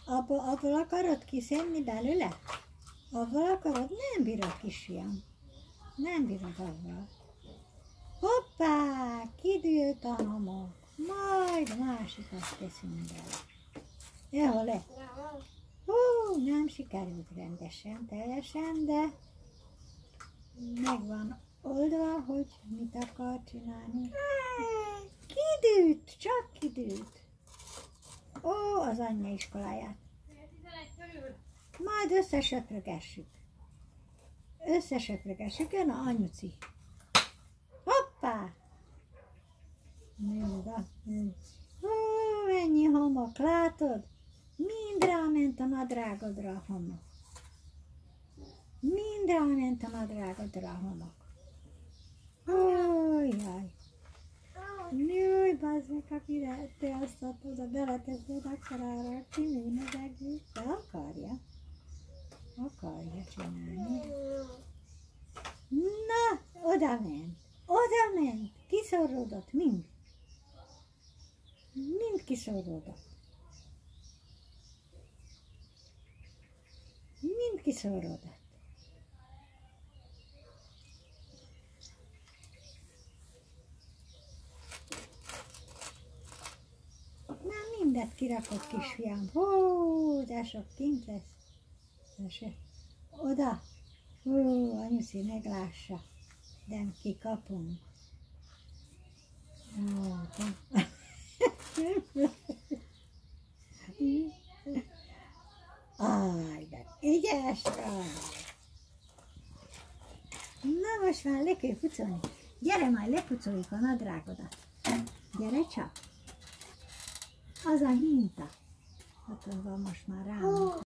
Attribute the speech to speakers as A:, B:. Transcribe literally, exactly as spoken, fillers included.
A: Abba, abból akarod kiszedni belőle? Abból akarod? Nem bírod, kisfiam. Nem bírod abból. Hoppá, kidőlt a homok. Majd másikat teszünk bele. Jó, le. Hú, nem sikerült rendesen, teljesen, de meg van oldva, hogy mit akar csinálni. Kidőlt, csak kidőlt. Ó, az anyja iskoláját. Majd összesöprögessük. Összesöprögessük, jön a anyuci. Hoppá! Nő oda. Ó, ennyi homok, látod? Mind ráment a nadrágodra a homok. Mind ráment a nadrágodra a homok. Ó, jaj. Jaj, bazd meg, akire te azt oda beleteszed, akkor arra kinőn az egész. De akarja. Akarja csinálni. Na, oda ment. Oda ment. Kiszorodott mind. Mind kiszorodott. Mind kiszorodott. Na, mindet kirakott, kisfiam. Hú, de sok kint lesz. De se. Oda. Hú, anyuszi meglássa. De kikapunk. Ó, Aj, de ügyes vagy. Na most már le kell pucolni. Gyere, majd lepucoljuk a nadrágodat. Gyere csak. Az a hinta. Ott van most már rám.